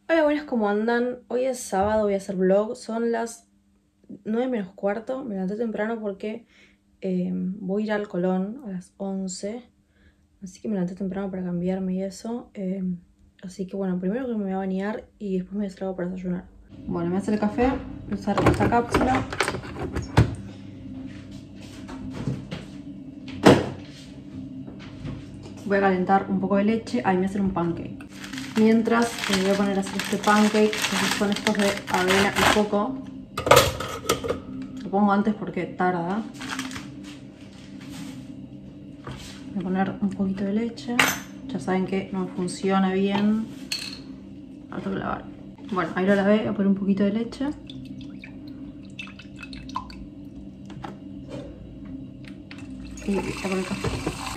Hola, buenas, ¿cómo andan? Hoy es sábado, voy a hacer vlog. Son las 9 menos cuarto. Me levanté temprano porque voy a ir al Colón a las 11. Así que me levanté temprano para cambiarme y eso. Así que bueno, primero que me voy a bañar y después me voy a hacer algo para desayunar. Bueno, me voy a hacer el café. Voy a usar esta cápsula. Voy a calentar un poco de leche. Ahí me voy a hacer un pancake. Mientras me voy a poner a hacer este pancake, que son estos de avena y coco. Lo pongo antes porque tarda. Voy a poner un poquito de leche. Ya saben que no funciona bien. Ahora tengo que lavar. Bueno, ahí lo lavé. Voy a poner un poquito de leche. Y voy a poner café.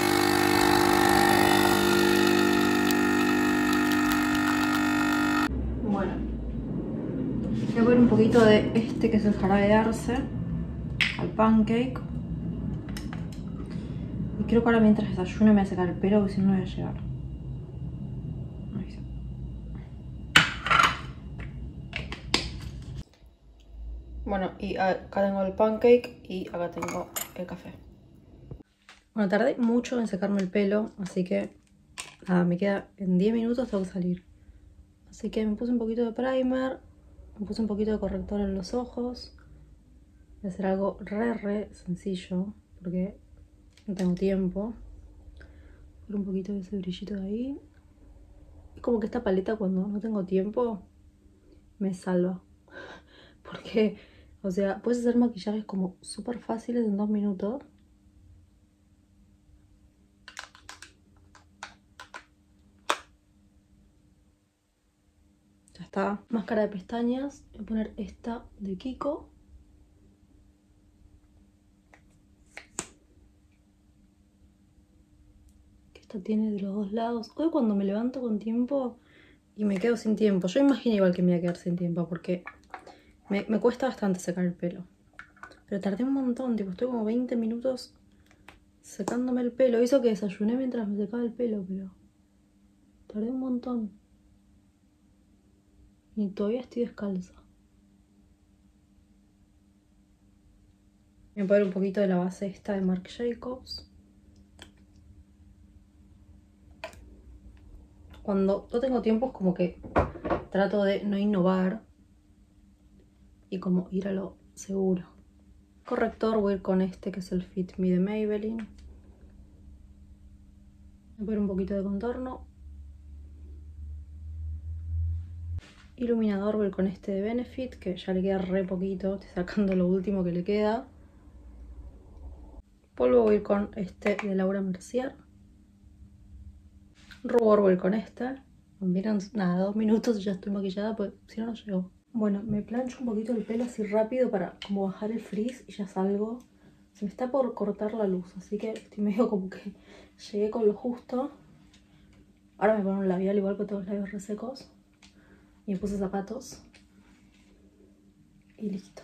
Bueno, voy a poner un poquito de este que es el jarabe de arce al pancake. Y creo que ahora mientras desayuno me voy a secar el pelo porque si no no voy a llegar. Ahí está. Bueno, y acá tengo el pancake y acá tengo el café. Bueno, tardé mucho en secarme el pelo, así que nada, me queda en 10 minutos tengo que salir. Así que me puse un poquito de primer, me puse un poquito de corrector en los ojos. Voy a hacer algo re sencillo porque no tengo tiempo. Por un poquito de ese brillito de ahí. Es como que esta paleta cuando no tengo tiempo me salva. Porque, o sea, puedes hacer maquillajes como súper fáciles en 2 minutos. Ya está. Máscara de pestañas. Voy a poner esta de Kiko. Esta tiene de los dos lados. Hoy cuando me levanto con tiempo y me quedo sin tiempo. Yo imagino igual que me voy a quedar sin tiempo porque me cuesta bastante secar el pelo. Pero tardé un montón, tipo, estoy como 20 minutos secándome el pelo. Hizo que desayuné mientras me secaba el pelo, pero tardé un montón. Y todavía estoy descalza. Voy a poner un poquito de la base esta de Marc Jacobs. Cuando no tengo tiempo es como que trato de no innovar y como ir a lo seguro. Corrector voy a ir con este que es el Fit Me de Maybelline. Voy a poner un poquito de contorno. Iluminador voy a ir con este de Benefit, que ya le queda re poquito, estoy sacando lo último que le queda. Polvo voy a ir con este de Laura Mercier. Rubor voy a ir con este. Miren, nada, 2 minutos y ya estoy maquillada, pues si no, no llego. Bueno, me plancho un poquito el pelo así rápido para como bajar el frizz y ya salgo. Se me está por cortar la luz, así que estoy medio como que llegué con lo justo. Ahora me pongo un labial igual porque tengo los labios resecos. Y me puse zapatos. Y listo.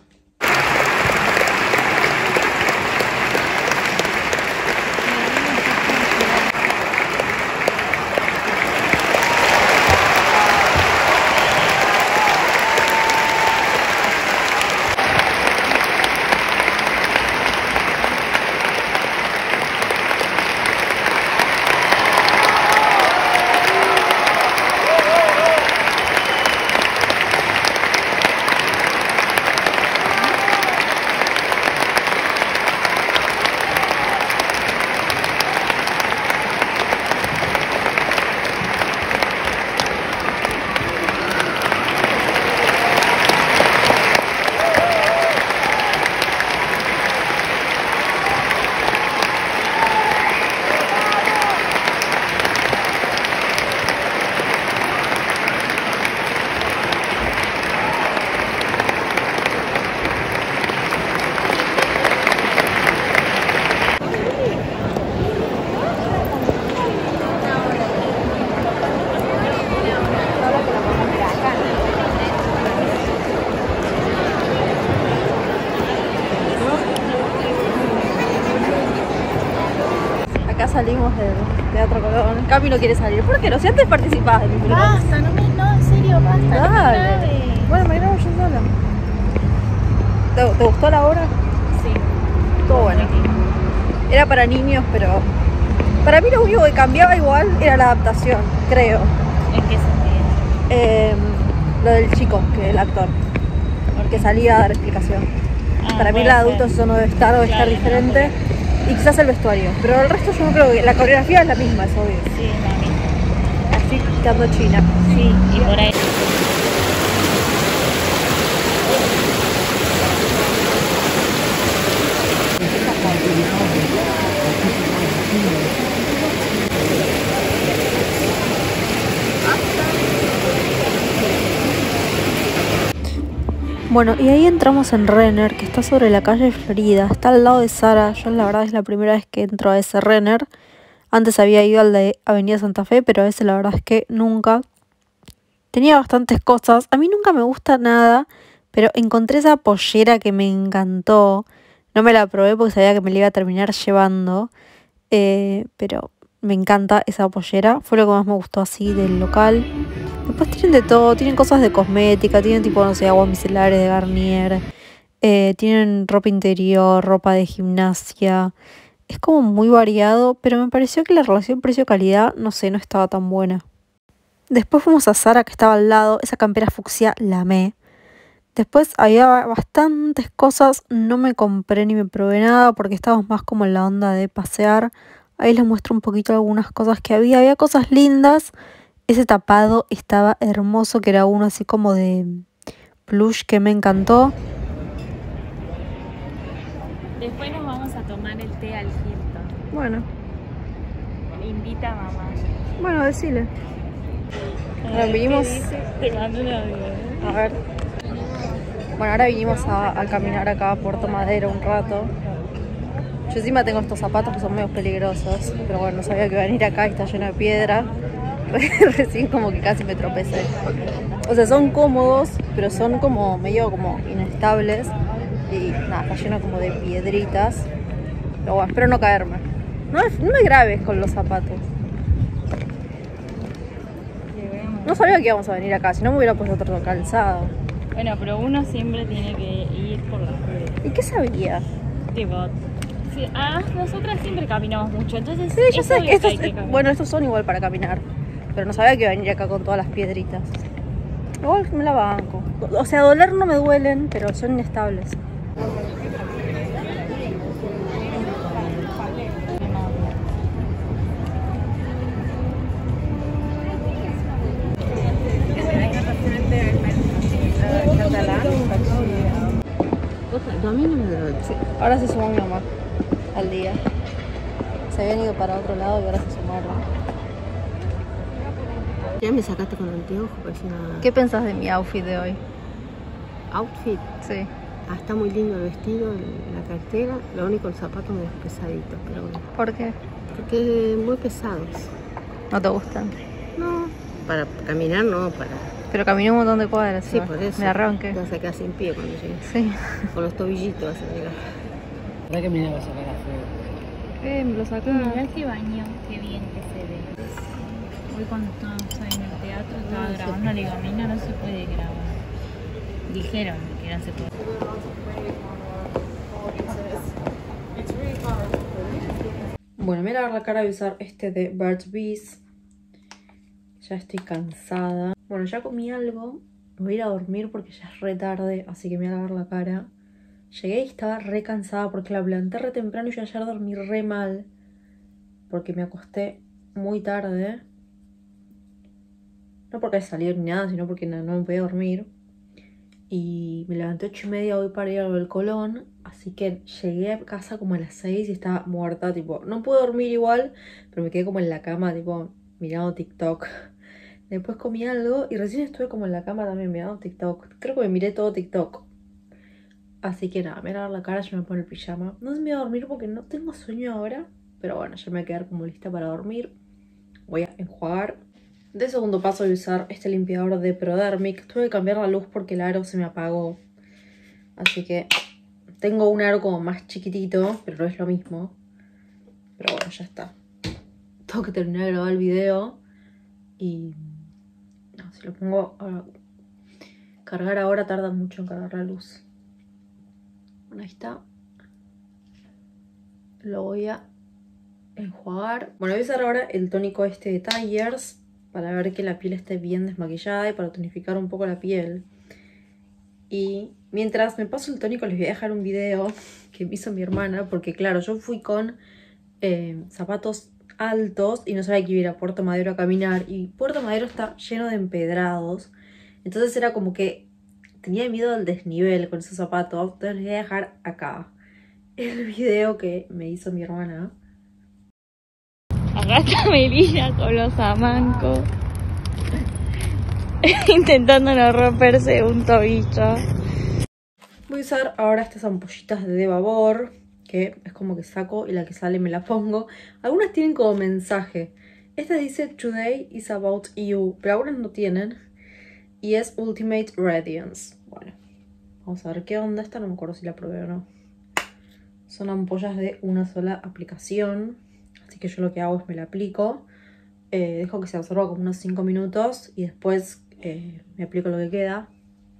salimos del Teatro Colón. Cami no quiere salir. ¿Por qué no? Si antes participabas de mi pelota. Basta, no, en serio. serio, basta. Dale. Bueno, me grabo yo sola. ¿Te gustó la obra? Sí. Todo bueno. Era para niños, pero para mí lo único que cambiaba igual era la adaptación, creo. ¿En qué sentido? Lo del chico, que es el actor, que salía a dar explicación. Para mí puede el adulto ser. eso no debe estar, debe estar Claro, diferente. Y quizás el vestuario. Pero el resto yo no creo que... La coreografía es la misma, es obvio. Sí, mami. Así quedando china. Sí, y por ahí. Bueno, y ahí entramos en Renner, que está sobre la calle Florida, está al lado de Zara. Yo la verdad es la primera vez que entro a ese Renner. Antes había ido al de Avenida Santa Fe, pero a ese la verdad es que nunca. Tenía bastantes cosas. A mí nunca me gusta nada, pero encontré esa pollera que me encantó. No me la probé porque sabía que me la iba a terminar llevando, pero me encanta esa pollera. Fue lo que más me gustó así del local. Después tienen de todo, tienen cosas de cosmética, tienen tipo, no sé, aguas micelares de Garnier, tienen ropa interior, ropa de gimnasia. Es como muy variado, pero me pareció que la relación precio-calidad, no sé, no estaba tan buena. Después fuimos a Zara, que estaba al lado, esa campera fucsia la amé. Después había bastantes cosas, no me compré ni me probé nada porque estábamos más como en la onda de pasear. Ahí les muestro un poquito algunas cosas que había cosas lindas. Ese tapado estaba hermoso, que era uno así como de plush, que me encantó. Después nos vamos a tomar el té al Hilton. Bueno, Invita a mamá. bueno, decile. Bueno, vinimos... Te mando una video. A ver. Bueno, ahora vinimos a caminar acá a Puerto Madero un rato. Yo encima tengo estos zapatos que son medio peligrosos, pero bueno, no sabía que iba a venir acá y está lleno de piedra. Recién como que casi me tropecé. O sea, son cómodos, pero son como medio como inestables. Y nada, está lleno como de piedritas. Pero bueno, espero no caerme. No me grabes con los zapatos. No sabía que íbamos a venir acá, si no me hubiera puesto otro calzado. Bueno, pero uno siempre tiene que ir por las ruedas. ¿Y qué sabía? Tipo, sí, nosotras siempre caminamos mucho, entonces Sí, yo es sé obvio que estos, hay que caminar. bueno, estos son igual para caminar. Pero no sabía que iba a venir acá con todas las piedritas. Igual me la banco. O sea, doler no me duelen, pero son inestables. Sí, ahora se sumó mi mamá al día. Se habían ido para otro lado y ahora se sumaron. Ya me sacaste con anteojos, parece una... ¿Qué pensás de mi outfit de hoy? Outfit. Sí. Está muy lindo el vestido, la cartera. Lo único, el zapato me es pesadito, pero bueno. ¿Por qué? Porque muy pesados. ¿No te gustan? No, para caminar no, para... Pero caminé un montón de cuadras. Sí, por eso. Me arranqué. Te vas a quedar sin pie cuando llegues. Sí. Con los tobillitos vas a llegar. ¿Verdad que me iba a sacar a fuego? Me lo sacó. Mirá qué baño, qué bien que se ve. Hoy cuando estábamos ahí en el teatro estaba grabando, le digo, a mí no se puede grabar. Dijeron que no se puede. Bueno, me voy a lavar la cara y usar este de Burt's Bees. Ya estoy cansada. Bueno, ya comí algo. Me voy a ir a dormir porque ya es re tarde, así que me voy a lavar la cara. Llegué y estaba re cansada porque la planté re temprano y yo ayer dormí re mal. Porque me acosté muy tarde. No porque haya salido ni nada, sino porque no me podía dormir. Y me levanté 8:30 hoy para ir al Colón. Así que llegué a casa como a las 6 y estaba muerta, tipo... No pude dormir igual, pero me quedé como en la cama, tipo, mirando TikTok. Después comí algo y recién estuve como en la cama también mirando TikTok. Creo que me miré todo TikTok. Así que nada, me voy a lavar la cara, yo me pongo el pijama. No sé si me voy a dormir porque no tengo sueño ahora. Pero bueno, ya me voy a quedar como lista para dormir. Voy a enjuagar. De segundo paso voy a usar este limpiador de Prodermic. Tuve que cambiar la luz porque el aro se me apagó. Así que tengo un aro como más chiquitito, pero no es lo mismo. Pero bueno, ya está. Tengo que terminar de grabar el video. Y no, Si lo pongo a cargar ahora tarda mucho en cargar la luz. Bueno, ahí está. Lo voy a enjuagar. Bueno, voy a usar ahora el tónico este de Tigers para ver que la piel esté bien desmaquillada y para tonificar un poco la piel. Y mientras me paso el tónico les voy a dejar un video que me hizo mi hermana, porque claro, yo fui con zapatos altos y no sabía que iba a ir a Puerto Madero a caminar, y Puerto Madero está lleno de empedrados, entonces era como que tenía miedo al desnivel con esos zapatos. Entonces les voy a dejar acá el video que me hizo mi hermana. Acá está Melilla con los amancos intentando no romperse un tobillo. Voy a usar ahora estas ampollitas de Vapor, que es como que saco y la que sale me la pongo. Algunas tienen como mensaje. Esta dice Today is about you, pero algunas no tienen. Y es Ultimate Radiance. Bueno, vamos a ver qué onda. Esta no me acuerdo si la probé o no. Son ampollas de una sola aplicación, así que yo lo que hago es me la aplico. Dejo que se absorba como unos 5 minutos y después me aplico lo que queda.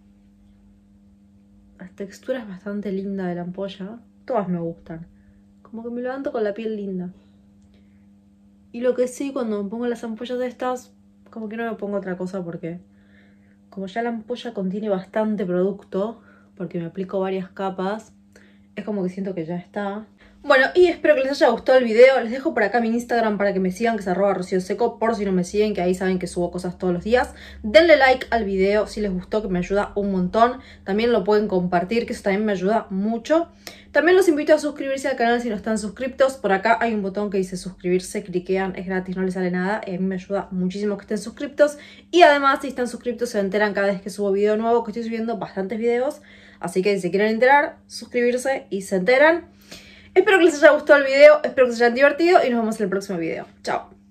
La textura es bastante linda de la ampolla. Todas me gustan. Como que me levanto con la piel linda. Y lo que sí, cuando me pongo las ampollas de estas, como que no me pongo otra cosa porque como ya la ampolla contiene bastante producto, porque me aplico varias capas, es como que siento que ya está. Bueno, y espero que les haya gustado el video. Les dejo por acá mi Instagram para que me sigan, que es @rocioseco, por si no me siguen, que ahí saben que subo cosas todos los días. Denle like al video si les gustó, que me ayuda un montón. También lo pueden compartir, que eso también me ayuda mucho. También los invito a suscribirse al canal si no están suscriptos. Por acá hay un botón que dice suscribirse, cliquean, es gratis, no les sale nada. Y a mí me ayuda muchísimo que estén suscriptos. Y además, si están suscriptos, se enteran cada vez que subo video nuevo, que estoy subiendo bastantes videos. Así que si se quieren enterar, suscribirse y se enteran. Espero que les haya gustado el video, espero que se hayan divertido y nos vemos en el próximo video. Chao.